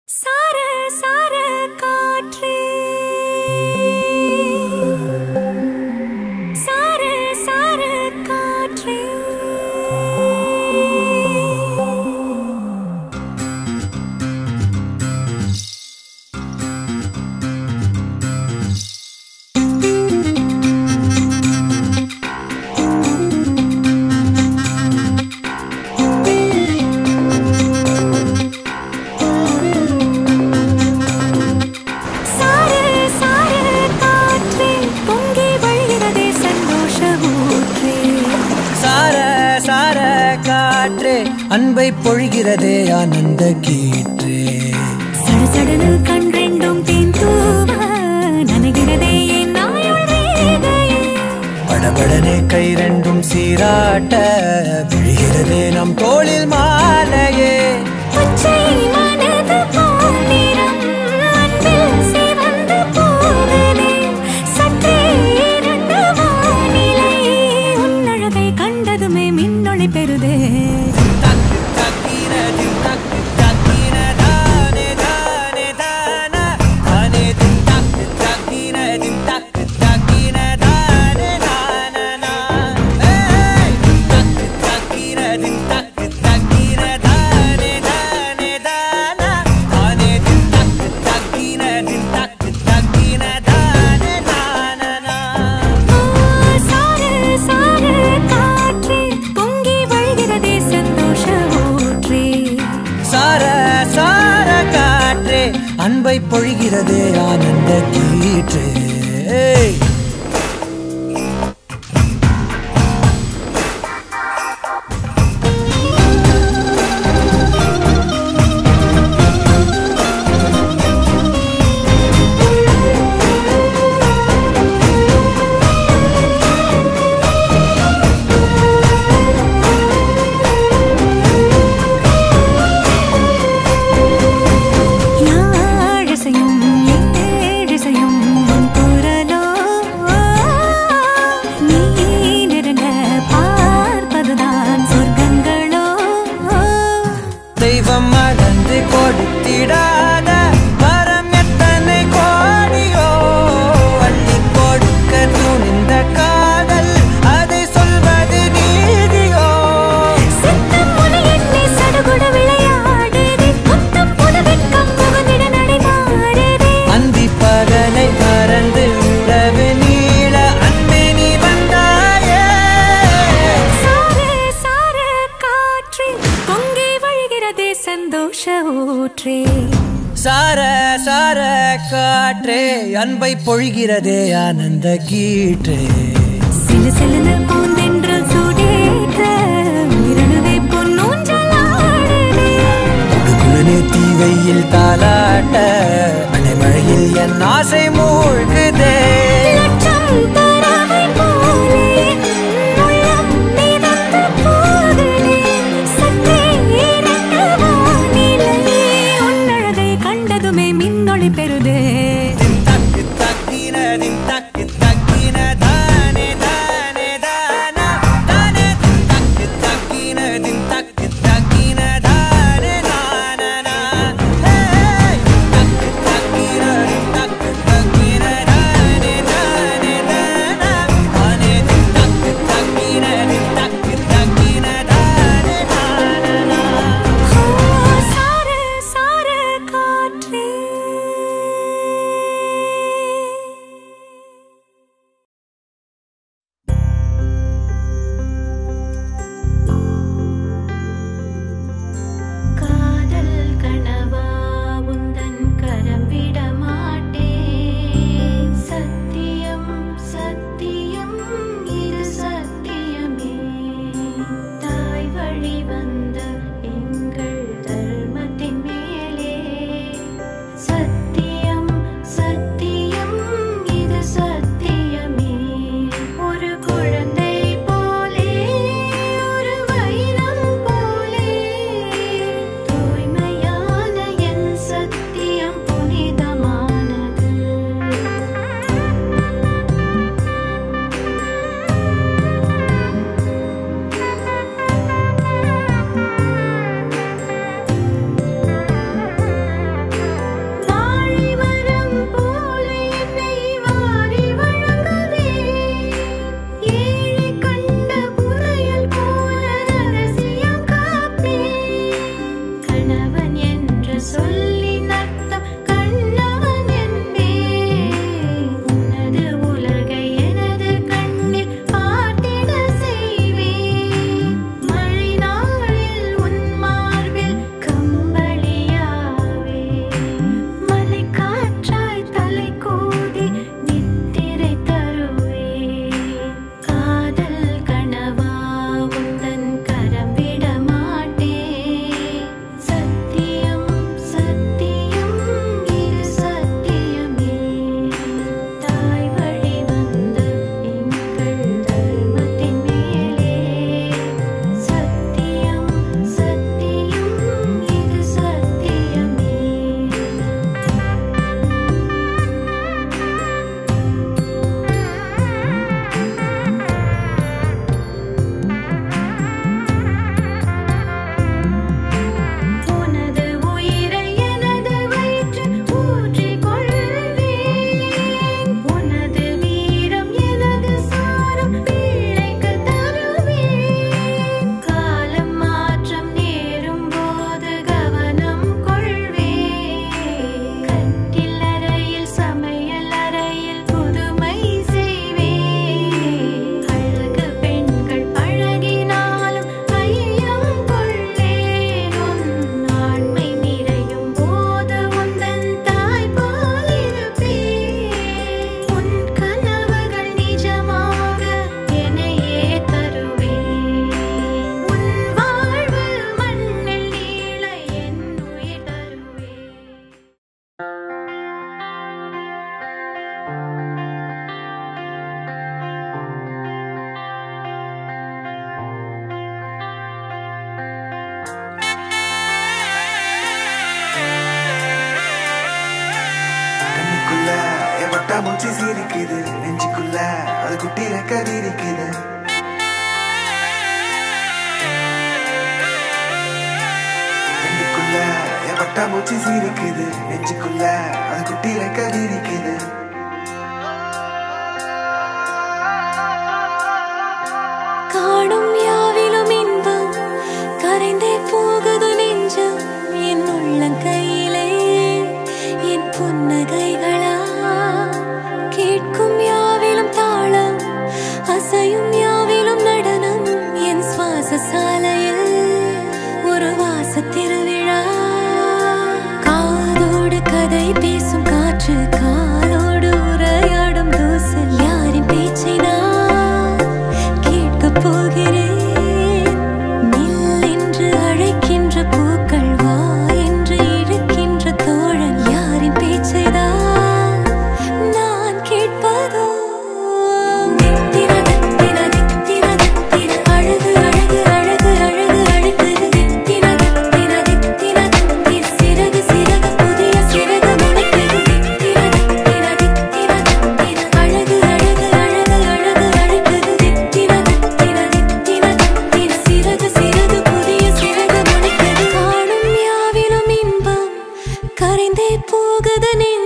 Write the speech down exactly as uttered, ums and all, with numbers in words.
सारे सारे काठे सारे सारे काठे அன்பை பொழிகிறதே ஆனந்த கீற்றே சடசடனு கண்ரெண்டும் தேன் தூவ நனைகிறதே என் நாயுள் ரேகையே படபடனே கை ரெண்டும் சீராட்ட விழுகிறதே நம் தோளில் மாலையே பச்சை மனது போனிரம் அன்பில் சிவந்து போகுதே சற்றே இரண்டு வானிலை உன்னழகை கண்டதுமே மின்னொளி பெறுதே அன்பை பொழிகிறதே ஆனந்த கீற்றே தெய்வம் மறந்து கொடுத்திடாத வரம் எத்தனை கோடியோ அள்ளி கொடுக்க துணிந்த காதல் அதை சொல்வது நீதியோ சித்தம் முனை எண்ணி சடுகுட விளையாடுதே முத்தம் புது வெட்கம் புகுந்திட நடைமாறுதே அந்தி பகலை மறந்து உறவு நீள அன்பே நீ வந்தாயே சாரே சாரே காற்றே பொங்கி வழிகிறதே சந்தோஷ ஊற்றே சார சார காற்றே அன்பை பொழிகிறதே ஆனந்த கீற்றே சிலு சிலுன்னு பூந்தென்றல் சூடேற்ற இரணுவே பொன்னூஞ்சலாடுதே குடுகுடுனே தீவையில் தாலாட்ட அடைமழையில் என் ஆசை மூழ்குதே லட்சம் தரவை போலே உள்ளம் மிதந்து போகுதே சற்றே இரண்டு வானிலை உன்னழகை கண்டதுமே மின்னொளி பெறுதே தக்கு தக்கினதின் தக்கு தக்கின தானே தானே தானா தானே தக்கு தக்கினதின் தக்கு தக்கின தானே தானா ஹே தக்கு தக்கினதின் தக்கு தக்கின தானே பட்டாம்பூச்சி சிரிக்குது நெஞ்சுக்குள்ள அது குட்டி ரெக்க விரிக்குது நெஞ்சுக்குள்ள என் பட்டாம்பூச்சி சிரிக்குது நெஞ்சுக்குள்ள அது குட்டி ரெக்க விரிக்குது காணும் யாவிலும் இன்பம் கரைந்தே போகுது நெஞ்சம் என் உள்ளங்கையிலே என் புன்னகைகளா கேட்கும் யாவிலும் தாளம் அசையும் யாவிலும் நடனம் என் சுவாச சாலையில் ஒரு வாச திருவிழா காதோடு கதை பேசும் காற்று காலோடு உரையாடும் தூசு யாரின் பேச்சை நான் கேட்கப் போகிறேன் நில் என்று அழைக்கின்ற பூக்கள் வா என்று இழுக்கின்ற தோழன் யாரின் பேச்சை தான் நான் கேட்பதோ தித்திர தித்திர தித்திர தித்திர அழகு அழகு அழகு அழகு அழைத்தது தித்திர தித்திர தித்திர தித்திர சிறகு சிறகு புதிய சிறகு முளைத்தது தித்திர தித்திர தித்திர தித்திர அழகு அழகு அழகு அழகு அழைத்தது தித்திர தித்திர தித்திர தித்திர சிறகு சிறகு புதிய சிறகு முளைத்தது காணும் யாவிலும் இன்பம் கரைந்தே போகுது